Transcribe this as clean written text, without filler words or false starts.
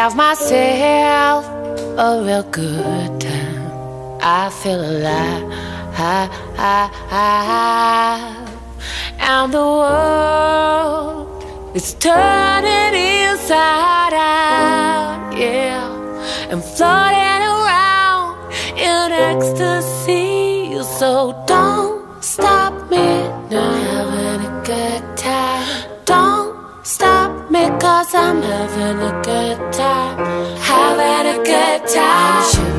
have myself a real good time. I feel alive, and the world is turning inside out, yeah, and floating around in ecstasy. So don't stop me now, having a good time. Don't stop me, 'cause I'm having a good time, having a good time.